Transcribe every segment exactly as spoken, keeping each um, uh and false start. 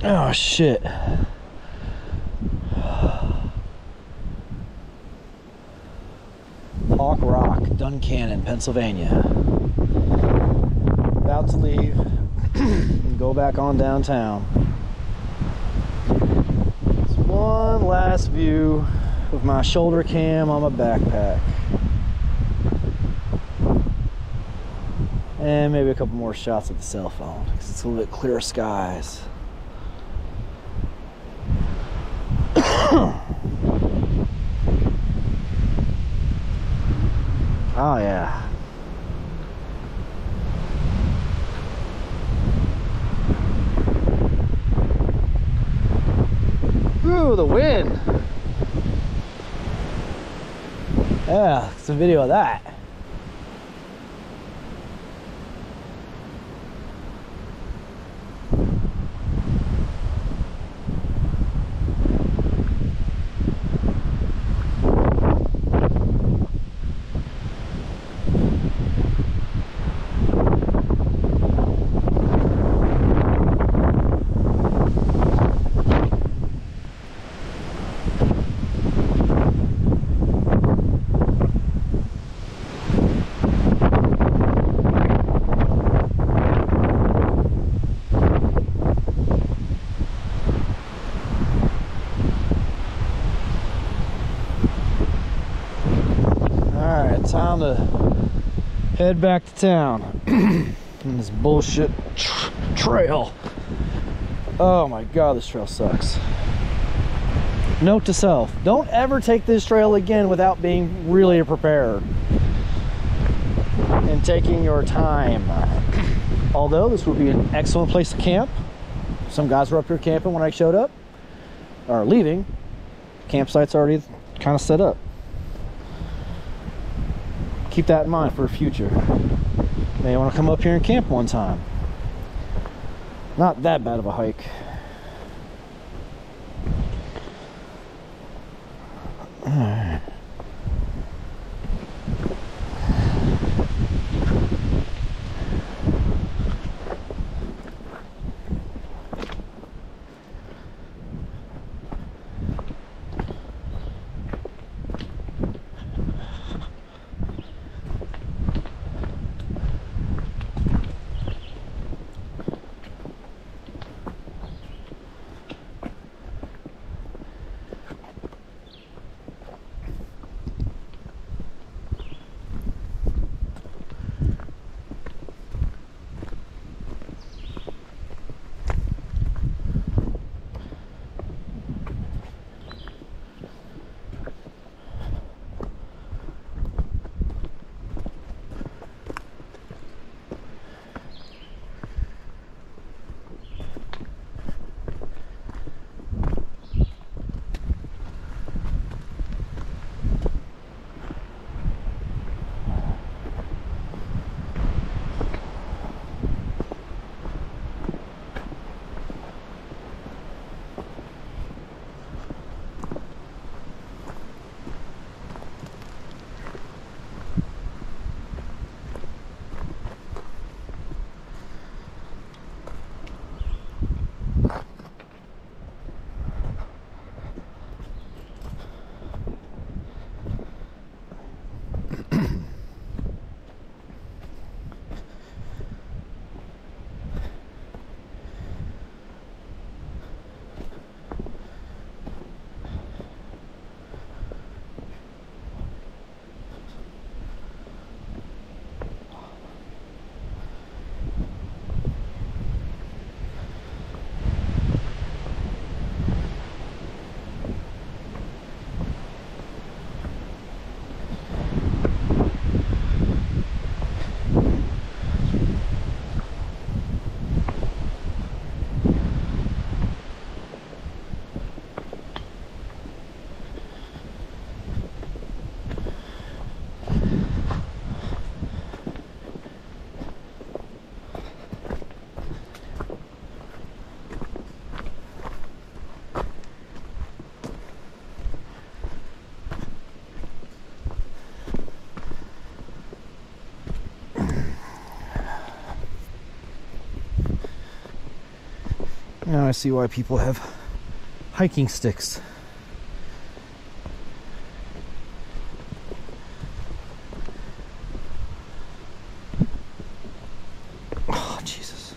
Oh shit. Hawk Rock, Duncannon, Pennsylvania. About to leave and go back on downtown. It's one last view with my shoulder cam on my backpack. And maybe a couple more shots of the cell phone because it's a little bit clearer skies. Oh yeah. Ooh, the wind. Yeah, some video of that. Time to head back to town in this bullshit tr trail. Oh my god, this trail sucks. Note to self, don't ever take this trail again without being really prepared and taking your time. Although this would be an excellent place to camp. Some guys were up here camping when I showed up, or leaving. Campsite's already kind of set up. Keep that in mind for the future. May want to come up here and camp one time. Not that bad of a hike. Alright. Now I see why people have hiking sticks. Oh, Jesus.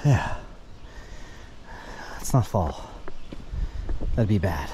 Yeah. Let's not fall. That'd be bad.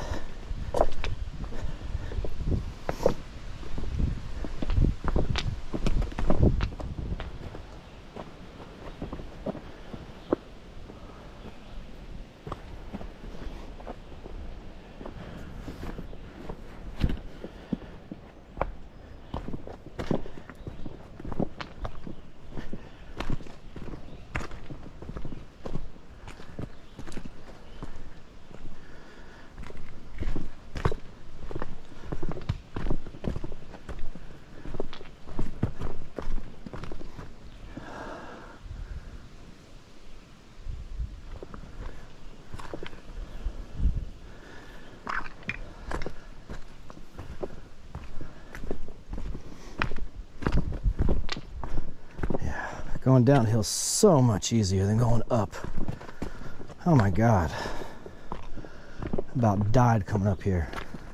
Going downhill is so much easier than going up. Oh my God. About died coming up here.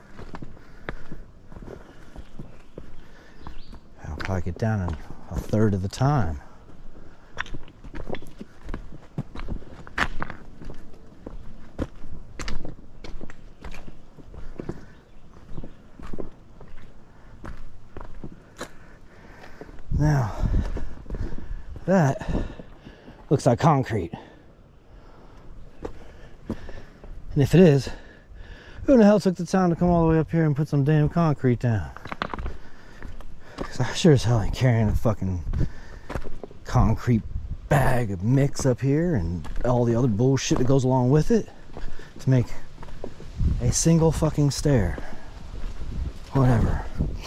I'll probably get down in a third of the time. Now, that looks like concrete. And if it is, who the hell took the time to come all the way up here and put some damn concrete down? Because I sure as hell ain't carrying a fucking concrete bag of mix up here and all the other bullshit that goes along with it to make a single fucking stair. Whatever.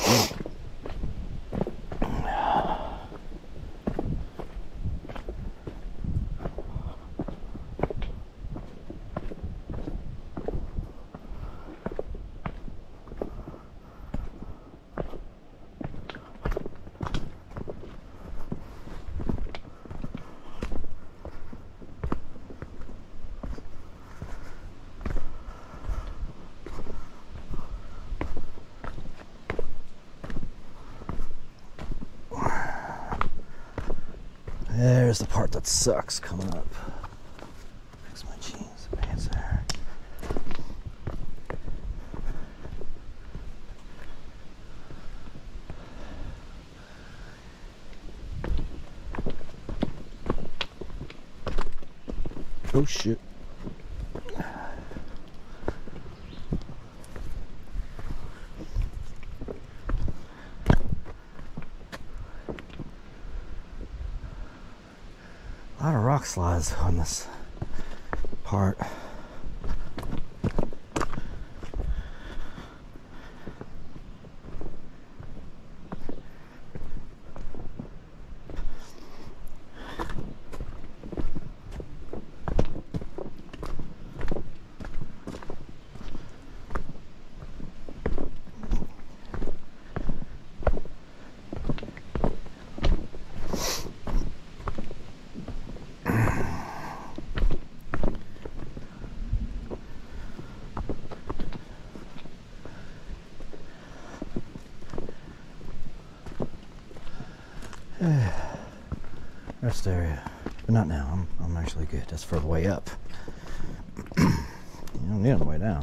There's the part that sucks coming up. Fix my jeans, pants there. Oh shit. A lot of rock slides on this part. Rest area, but not now. I'm, I'm actually good. That's for the way up. You don't need it on the way down.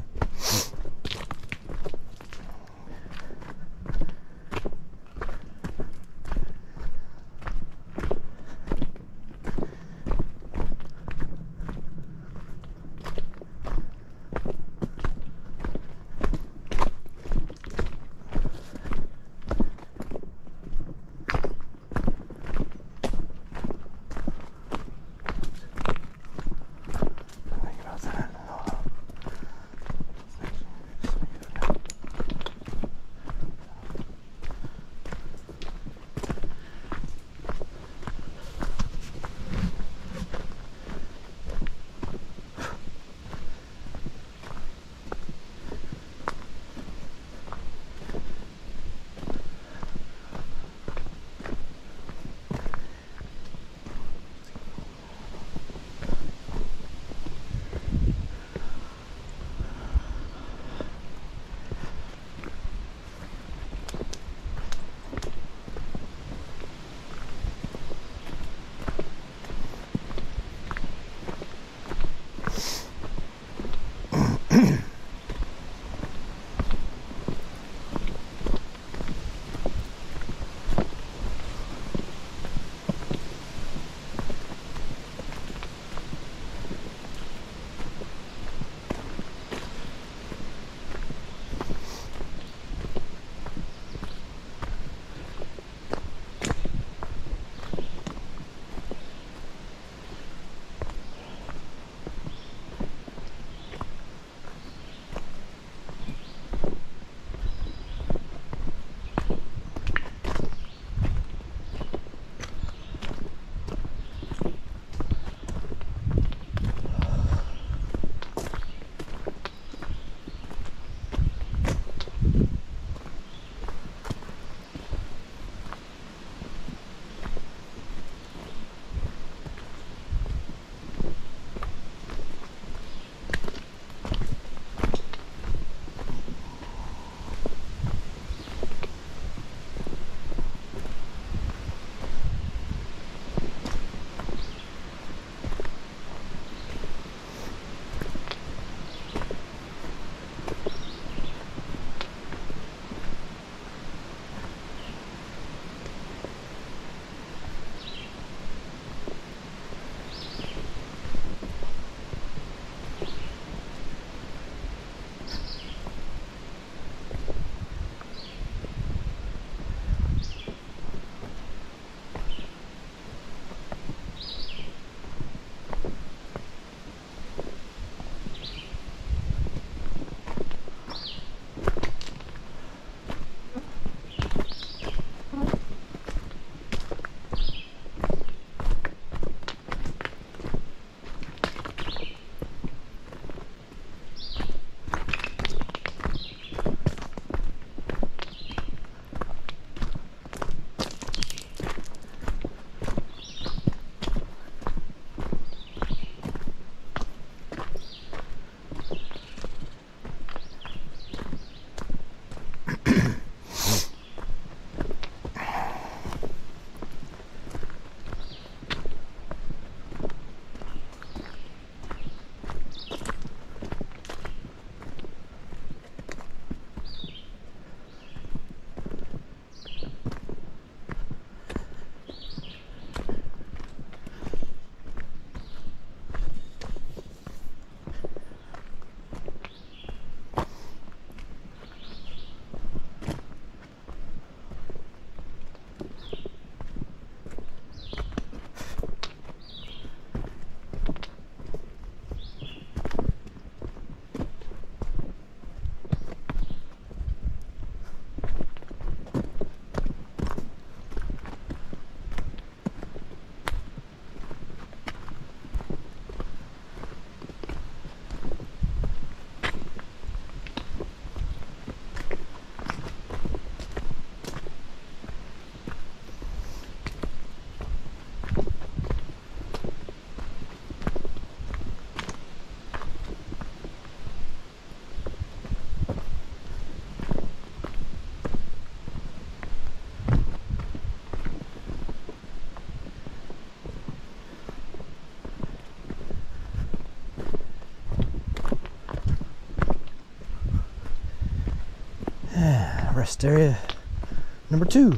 rest area number two.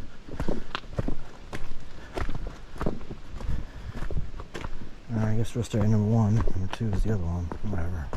Uh, I guess rest area number one. Number two is the other one. Whatever.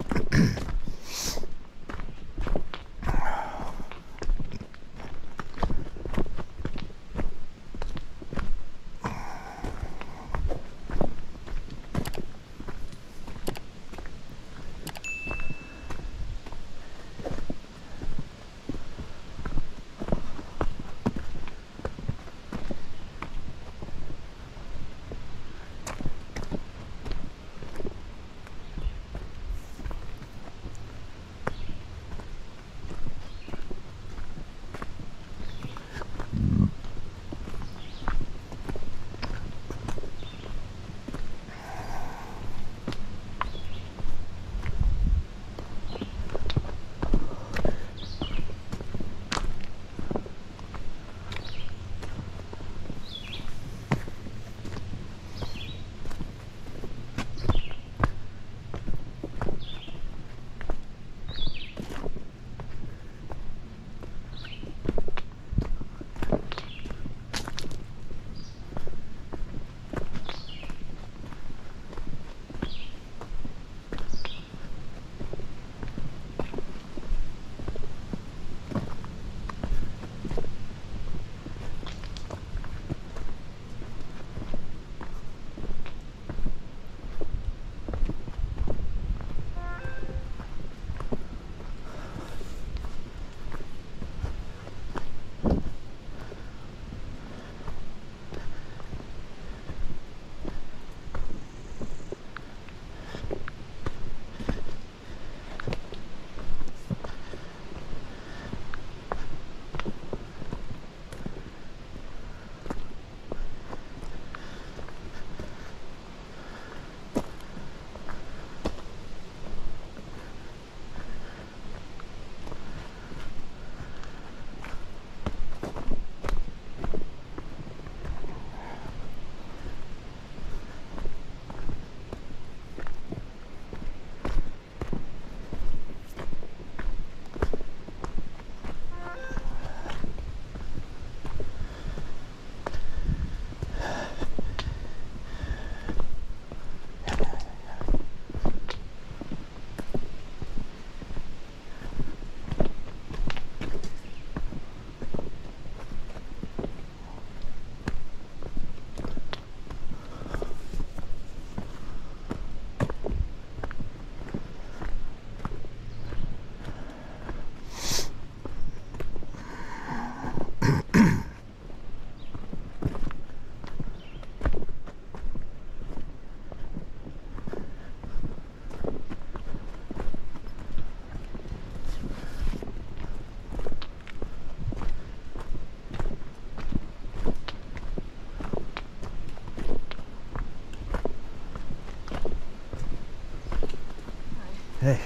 Hey.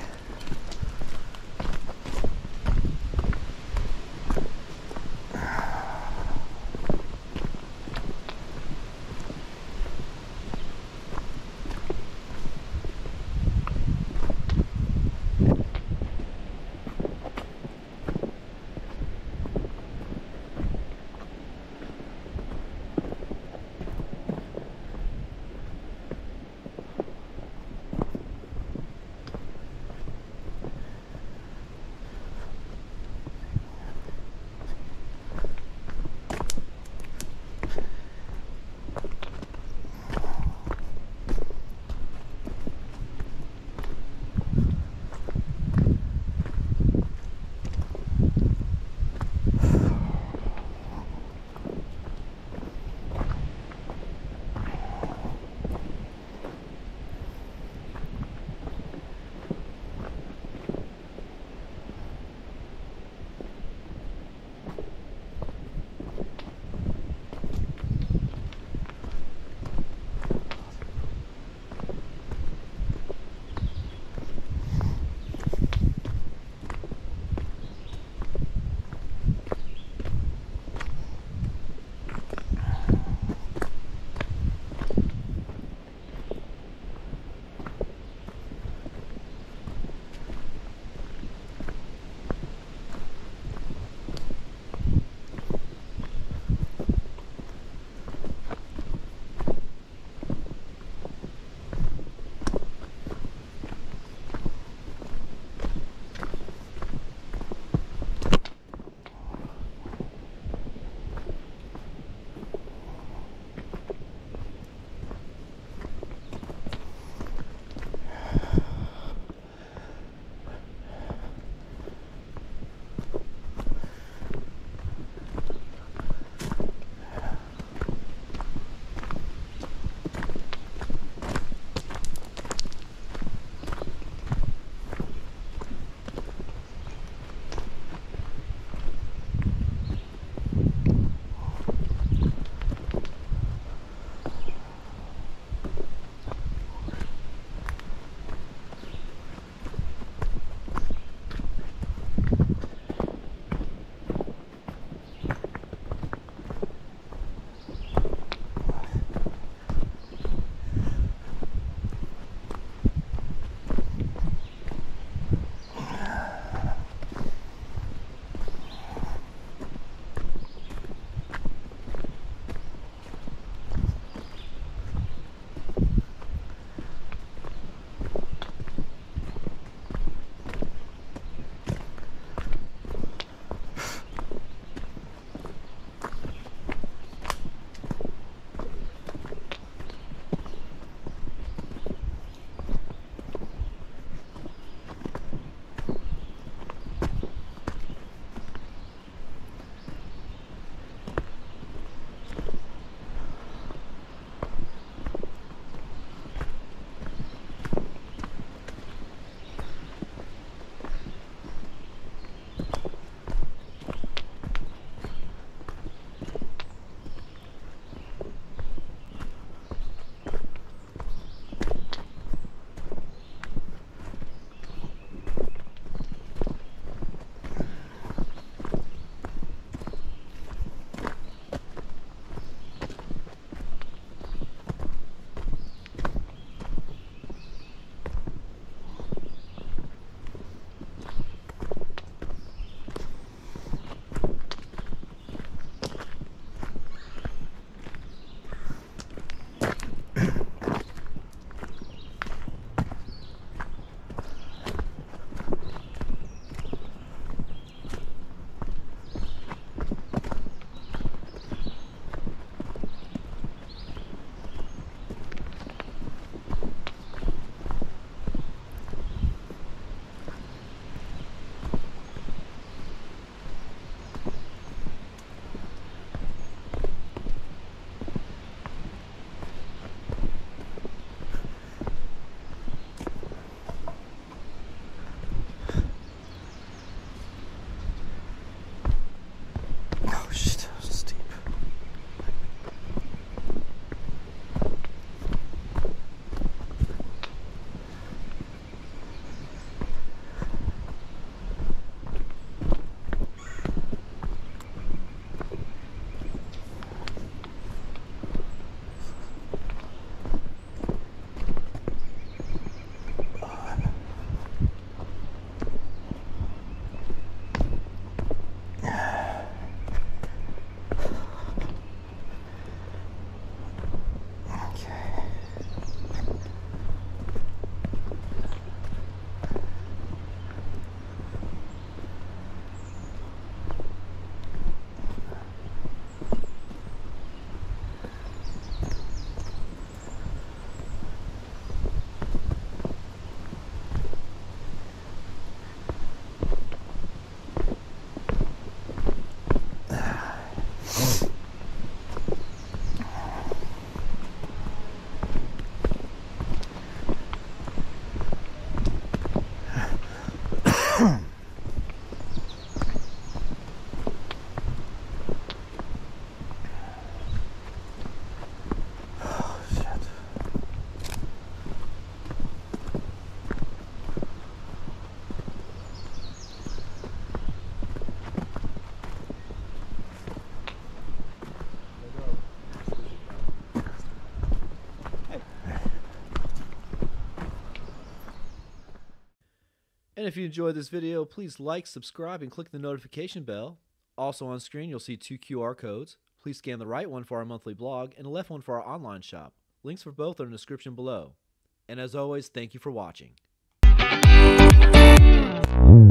And if you enjoyed this video, please like, subscribe, and click the notification bell. Also on screen, you'll see two Q R codes. Please scan the right one for our monthly blog and the left one for our online shop. Links for both are in the description below. And as always, thank you for watching.